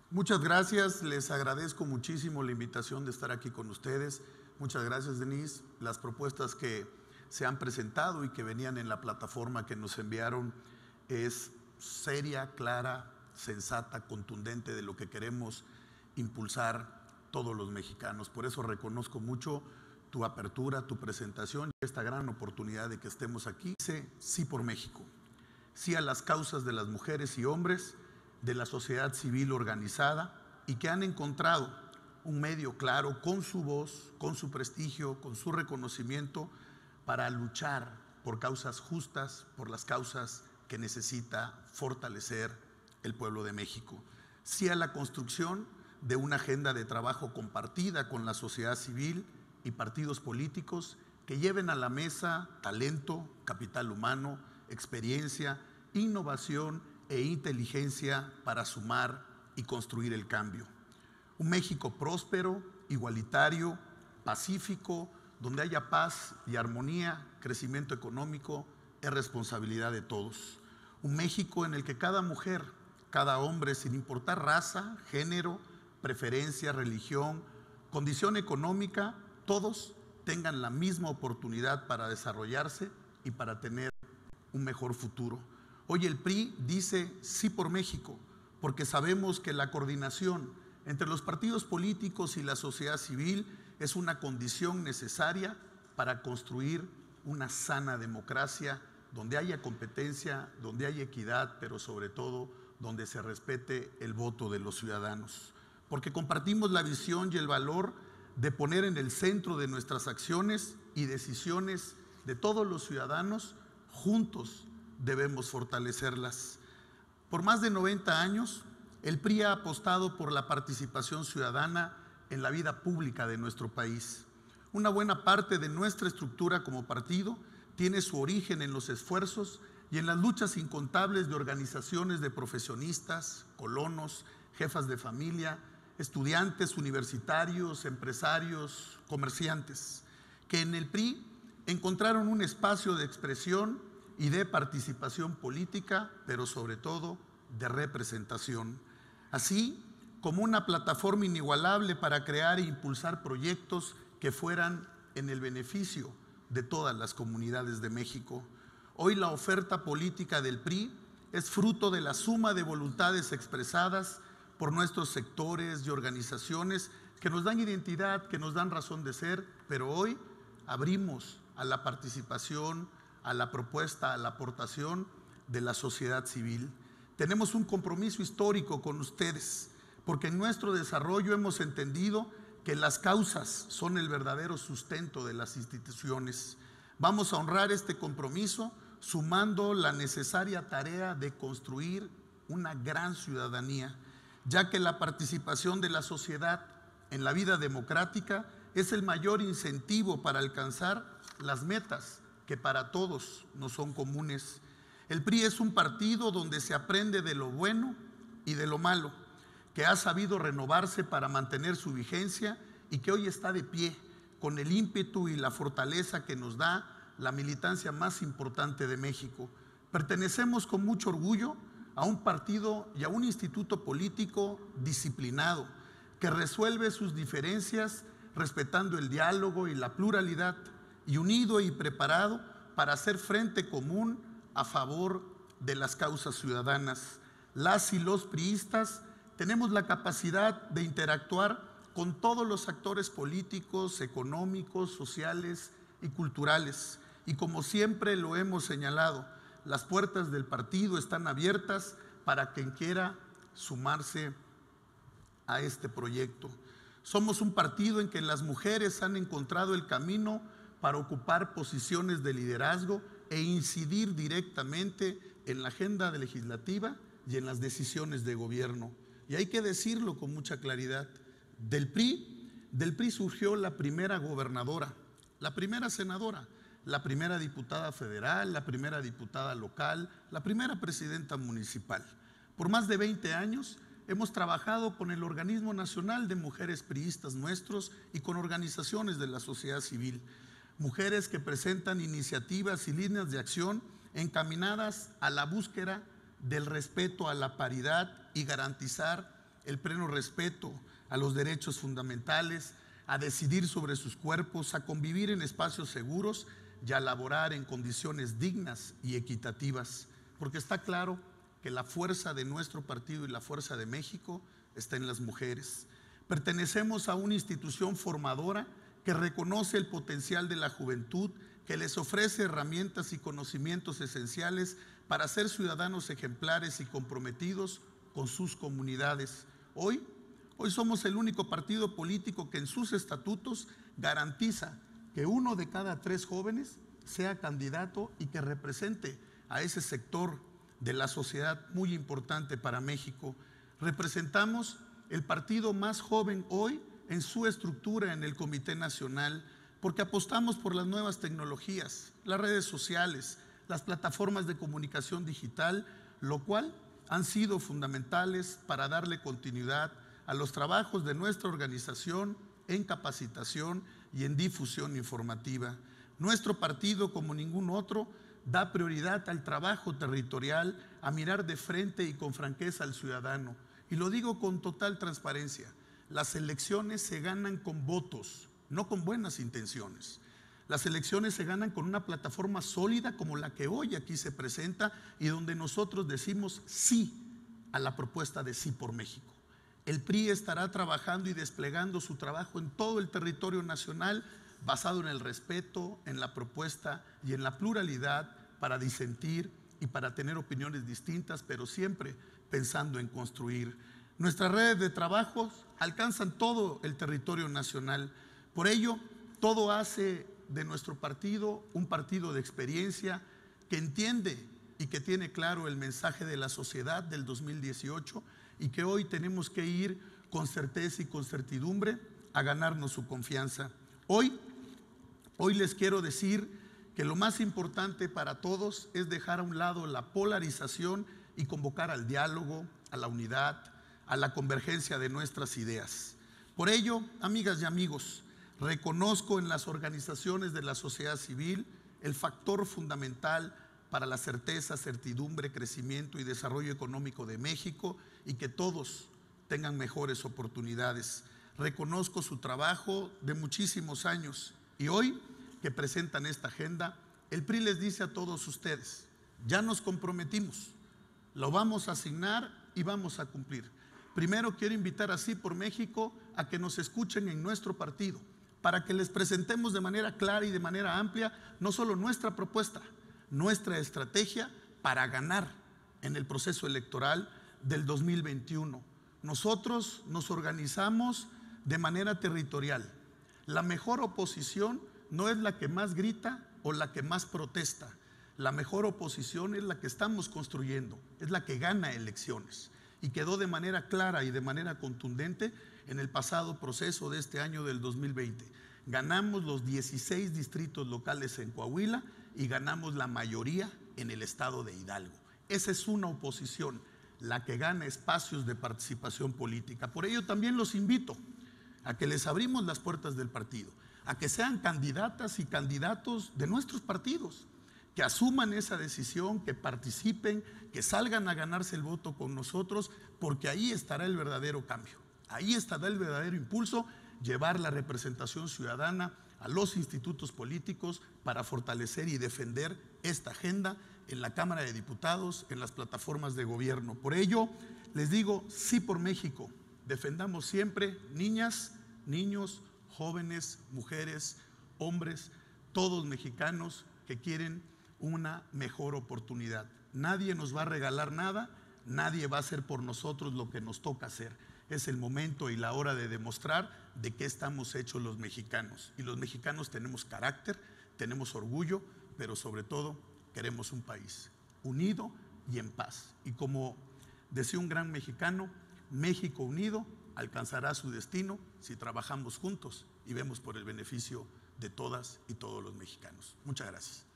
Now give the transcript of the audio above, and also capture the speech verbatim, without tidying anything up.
Muchas gracias, les agradezco muchísimo la invitación de estar aquí con ustedes. Muchas gracias, Denise. Las propuestas que se han presentado y que venían en la plataforma que nos enviaron es seria, clara, sensata, contundente de lo que queremos impulsar todos los mexicanos. Por eso reconozco mucho tu apertura, tu presentación y esta gran oportunidad de que estemos aquí. Dice sí por México, sí a las causas de las mujeres y hombres de la sociedad civil organizada y que han encontrado un medio claro con su voz, con su prestigio, con su reconocimiento para luchar por causas justas, por las causas que necesita fortalecer el pueblo de México. Sí a la construcción de una agenda de trabajo compartida con la sociedad civil y partidos políticos que lleven a la mesa talento, capital humano, experiencia, innovación e inteligencia para sumar y construir el cambio. Un México próspero, igualitario, pacífico, donde haya paz y armonía, crecimiento económico, es responsabilidad de todos. Un México en el que cada mujer, cada hombre, sin importar raza, género, preferencia, religión, condición económica, todos tengan la misma oportunidad para desarrollarse y para tener un mejor futuro. Hoy el P R I dice sí por México, porque sabemos que la coordinación entre los partidos políticos y la sociedad civil es una condición necesaria para construir una sana democracia donde haya competencia, donde haya equidad, pero sobre todo donde se respete el voto de los ciudadanos. Porque compartimos la visión y el valor de poner en el centro de nuestras acciones y decisiones de todos los ciudadanos, juntos debemos fortalecerlas. Por más de noventa años, el P R I ha apostado por la participación ciudadana en la vida pública de nuestro país. Una buena parte de nuestra estructura como partido tiene su origen en los esfuerzos y en las luchas incontables de organizaciones de profesionistas, colonos, jefas de familia, estudiantes universitarios, empresarios, comerciantes, que en el P R I encontraron un espacio de expresión y de participación política, pero sobre todo de representación, así como una plataforma inigualable para crear e impulsar proyectos que fueran en el beneficio de todas las comunidades de México. Hoy la oferta política del P R I es fruto de la suma de voluntades expresadas por nuestros sectores y organizaciones que nos dan identidad, que nos dan razón de ser, pero hoy abrimos a la participación, a la propuesta, a la aportación de la sociedad civil. Tenemos un compromiso histórico con ustedes, porque en nuestro desarrollo hemos entendido que las causas son el verdadero sustento de las instituciones. Vamos a honrar este compromiso sumando la necesaria tarea de construir una gran ciudadanía, ya que la participación de la sociedad en la vida democrática es el mayor incentivo para alcanzar las metas que para todos nos son comunes. El P R I es un partido donde se aprende de lo bueno y de lo malo, que ha sabido renovarse para mantener su vigencia y que hoy está de pie con el ímpetu y la fortaleza que nos da la militancia más importante de México. Pertenecemos con mucho orgullo a un partido y a un instituto político disciplinado, que resuelve sus diferencias respetando el diálogo y la pluralidad, y unido y preparado para hacer frente común a favor de las causas ciudadanas. Las y los priistas tenemos la capacidad de interactuar con todos los actores políticos, económicos, sociales y culturales. Y como siempre lo hemos señalado, las puertas del partido están abiertas para quien quiera sumarse a este proyecto. Somos un partido en que las mujeres han encontrado el camino para ocupar posiciones de liderazgo e incidir directamente en la agenda legislativa y en las decisiones de gobierno. Y hay que decirlo con mucha claridad, del P R I, del P R I surgió la primera gobernadora, la primera senadora, la primera diputada federal, la primera diputada local, la primera presidenta municipal. Por más de veinte años hemos trabajado con el Organismo Nacional de Mujeres Priistas nuestros y con organizaciones de la sociedad civil. Mujeres que presentan iniciativas y líneas de acción encaminadas a la búsqueda del respeto a la paridad y garantizar el pleno respeto a los derechos fundamentales, a decidir sobre sus cuerpos, a convivir en espacios seguros y a laborar en condiciones dignas y equitativas, porque está claro que la fuerza de nuestro partido y la fuerza de México está en las mujeres. Pertenecemos a una institución formadora que reconoce el potencial de la juventud, que les ofrece herramientas y conocimientos esenciales para ser ciudadanos ejemplares y comprometidos con sus comunidades. Hoy, hoy somos el único partido político que en sus estatutos garantiza que uno de cada tres jóvenes sea candidato y que represente a ese sector de la sociedad muy importante para México. Representamos el partido más joven hoy en su estructura en el Comité Nacional, porque apostamos por las nuevas tecnologías, las redes sociales, las plataformas de comunicación digital, lo cual han sido fundamentales para darle continuidad a los trabajos de nuestra organización en capacitación y en difusión informativa. Nuestro partido, como ningún otro, da prioridad al trabajo territorial, a mirar de frente y con franqueza al ciudadano. Y lo digo con total transparencia, las elecciones se ganan con votos, no con buenas intenciones. Las elecciones se ganan con una plataforma sólida como la que hoy aquí se presenta y donde nosotros decimos sí a la propuesta de Sí por México. El P R I estará trabajando y desplegando su trabajo en todo el territorio nacional basado en el respeto, en la propuesta y en la pluralidad para disentir y para tener opiniones distintas, pero siempre pensando en construir. Nuestras redes de trabajo alcanzan todo el territorio nacional. Por ello, todo hace de nuestro partido un partido de experiencia que entiende y que tiene claro el mensaje de la sociedad del dos mil dieciocho y que hoy tenemos que ir con certeza y con certidumbre a ganarnos su confianza. Hoy, hoy les quiero decir que lo más importante para todos es dejar a un lado la polarización y convocar al diálogo, a la unidad, a la convergencia de nuestras ideas. Por ello, amigas y amigos, reconozco en las organizaciones de la sociedad civil el factor fundamental para la certeza, certidumbre, crecimiento y desarrollo económico de México y que todos tengan mejores oportunidades. Reconozco su trabajo de muchísimos años y hoy que presentan esta agenda, el P R I les dice a todos ustedes, ya nos comprometimos, lo vamos a asignar y vamos a cumplir. Primero quiero invitar a Sí por México a que nos escuchen en nuestro partido, para que les presentemos de manera clara y de manera amplia no solo nuestra propuesta, nuestra estrategia para ganar en el proceso electoral del dos mil veintiuno. Nosotros nos organizamos de manera territorial. La mejor oposición no es la que más grita o la que más protesta. La mejor oposición es la que estamos construyendo, es la que gana elecciones. Y quedó de manera clara y de manera contundente en el pasado proceso de este año del dos mil veinte. Ganamos los dieciséis distritos locales en Coahuila y ganamos la mayoría en el estado de Hidalgo. Esa es una oposición, la que gana espacios de participación política. Por ello también los invito a que les abrimos las puertas del partido, a que sean candidatas y candidatos de nuestros partidos, que asuman esa decisión, que participen, que salgan a ganarse el voto con nosotros, porque ahí estará el verdadero cambio, ahí estará el verdadero impulso, llevar la representación ciudadana a los institutos políticos para fortalecer y defender esta agenda en la Cámara de Diputados, en las plataformas de gobierno. Por ello, les digo, Sí por México, defendamos siempre niñas, niños, jóvenes, mujeres, hombres, todos mexicanos que quieren una mejor oportunidad. Nadie nos va a regalar nada, nadie va a hacer por nosotros lo que nos toca hacer. Es el momento y la hora de demostrar de qué estamos hechos los mexicanos. Y los mexicanos tenemos carácter, tenemos orgullo, pero sobre todo queremos un país unido y en paz. Y como decía un gran mexicano, México unido alcanzará su destino si trabajamos juntos y vemos por el beneficio de todas y todos los mexicanos. Muchas gracias.